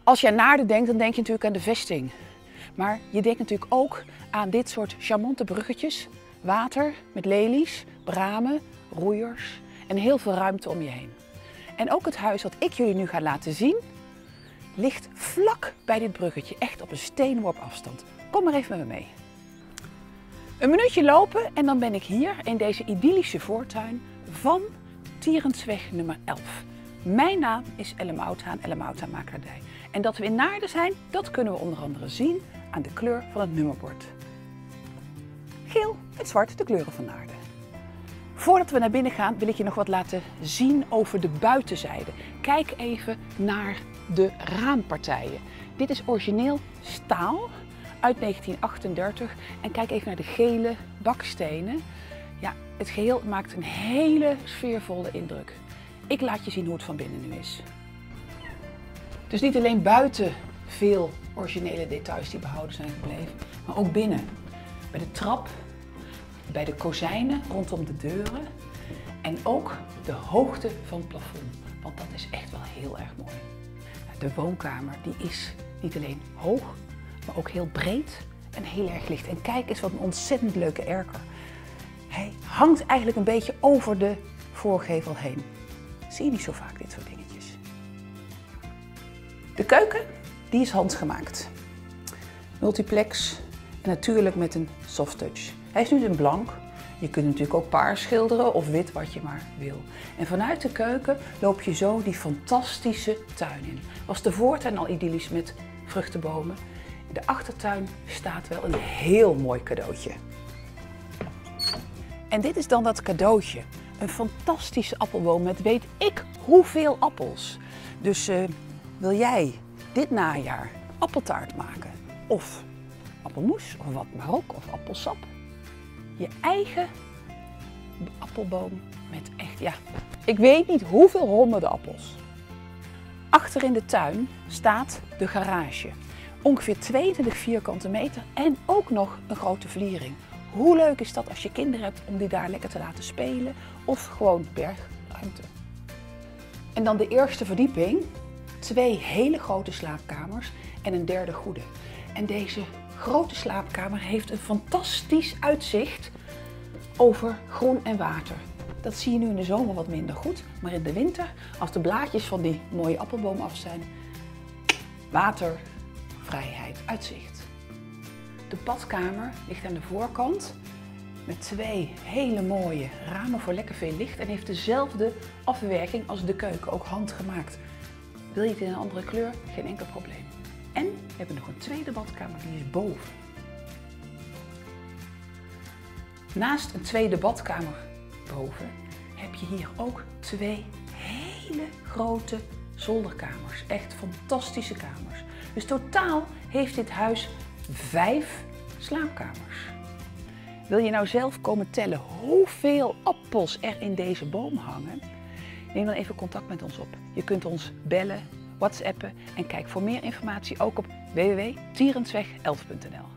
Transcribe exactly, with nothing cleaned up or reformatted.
Als je aan Naarden denkt, dan denk je natuurlijk aan de vesting. Maar je denkt natuurlijk ook aan dit soort charmante bruggetjes. Water met lelies, bramen, roeiers en heel veel ruimte om je heen. En ook het huis wat ik jullie nu ga laten zien, ligt vlak bij dit bruggetje, echt op een steenworp afstand. Kom maar even met me mee. Een minuutje lopen en dan ben ik hier in deze idyllische voortuin van Tierensweg nummer elf. Mijn naam is Elle Mouthaan, Elle Mouthaan Makelaardij. En dat we in Naarden zijn, dat kunnen we onder andere zien aan de kleur van het nummerbord. Geel met zwart, de kleuren van Naarden. Voordat we naar binnen gaan wil ik je nog wat laten zien over de buitenzijde. Kijk even naar de raampartijen. Dit is origineel staal uit negentien achtendertig en kijk even naar de gele bakstenen. Ja, het geheel maakt een hele sfeervolle indruk. Ik laat je zien hoe het van binnen nu is. Dus niet alleen buiten veel originele details die behouden zijn gebleven, maar ook binnen. Bij de trap, bij de kozijnen rondom de deuren en ook de hoogte van het plafond. Want dat is echt wel heel erg mooi. De woonkamer die is niet alleen hoog, maar ook heel breed en heel erg licht. En kijk eens wat een ontzettend leuke erker. Hij hangt eigenlijk een beetje over de voorgevel heen. Zie je niet zo vaak dit soort dingetjes. De keuken, die is handgemaakt. Multiplex en natuurlijk met een soft touch. Hij is nu in blank. Je kunt natuurlijk ook paars schilderen of wit, wat je maar wil. En vanuit de keuken loop je zo die fantastische tuin in. Was de voortuin al idyllisch met vruchtenbomen. In de achtertuin staat wel een heel mooi cadeautje. En dit is dan dat cadeautje. Een fantastische appelboom met weet ik hoeveel appels. Dus uh, wil jij dit najaar appeltaart maken? Of appelmoes, of wat maar ook, of appelsap. Je eigen appelboom met echt, ja, ik weet niet hoeveel honderden appels. Achter in de tuin staat de garage. Ongeveer tweeëntwintig vierkante meter en ook nog een grote vliering. Hoe leuk is dat als je kinderen hebt om die daar lekker te laten spelen of gewoon bergruimte. En dan de eerste verdieping. Twee hele grote slaapkamers en een derde goede. En deze grote slaapkamer heeft een fantastisch uitzicht over groen en water. Dat zie je nu in de zomer wat minder goed, maar in de winter, als de blaadjes van die mooie appelboom af zijn, water, vrijheid, uitzicht. De badkamer ligt aan de voorkant met twee hele mooie ramen voor lekker veel licht en heeft dezelfde afwerking als de keuken, ook handgemaakt. Wil je het in een andere kleur? Geen enkel probleem. En we hebben nog een tweede badkamer, die is boven. Naast een tweede badkamer boven heb je hier ook twee hele grote zolderkamers. Echt fantastische kamers. Dus totaal heeft dit huis vijf slaapkamers. Wil je nou zelf komen tellen hoeveel appels er in deze boom hangen? Neem dan even contact met ons op. Je kunt ons bellen, whatsappen en kijk voor meer informatie ook op w w w punt tierensweg elf punt n l.